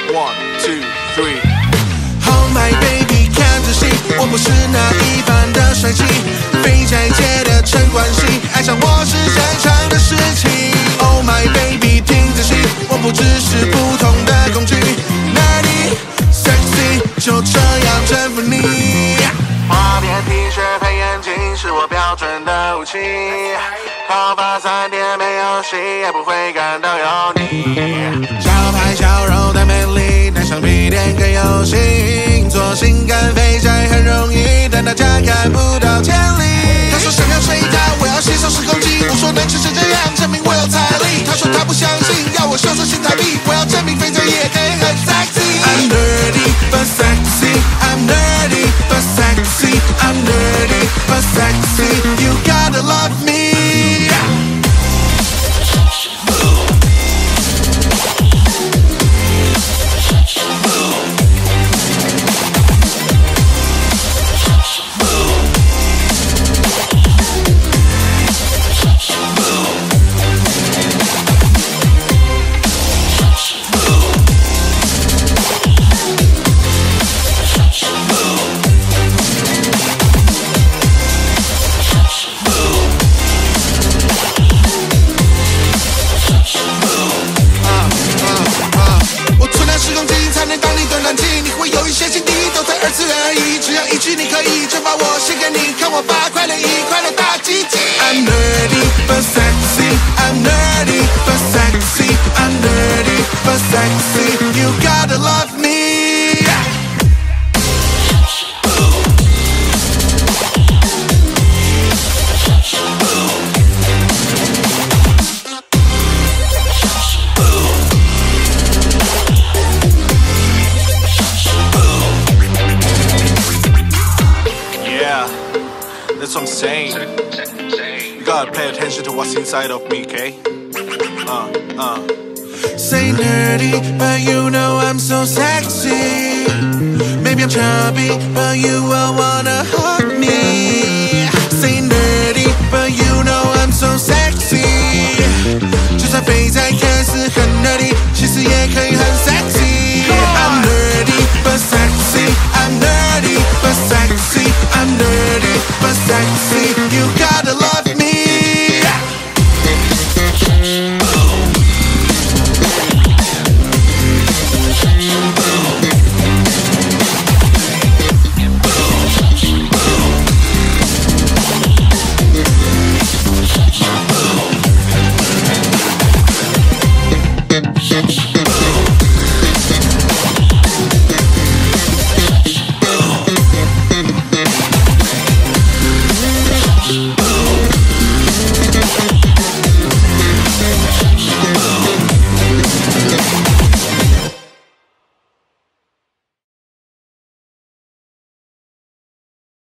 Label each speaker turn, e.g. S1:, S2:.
S1: One, two, three.
S2: Oh my baby， 看仔细，我不是那一般的帅气，肥宅界的陈冠希，爱上我是正常的事情。Oh my baby， 听仔细，我不只是普通的工具，Nerdy sexy， 就这样征服你。花边 T 恤配眼镜是我标准的武器，头发3点没有洗也不会感到油腻。小排小肉的美丽，带上皮垫更有型，做性感肥宅很容易，但大家看不到潜力。他说想要睡他，我要吸收10公斤，我说能吃成这样，证明我有财力。他说他不相信，要我秀出新台币，我要证明肥宅也可以很 sexy。I'm nerdy but sexy, I'm nerdy but sexy, I'm nerdy but sexy, you gotta love me。I'm nerdy but sexy, I'm nerdy but sexy, I'm nerdy but sexy, you gotta love me。
S1: Yeah, that's what I'm saying. You gotta pay attention to what's inside of me, okay?
S2: Say nerdy, but you know I'm so sexy. Maybe I'm chubby, but you will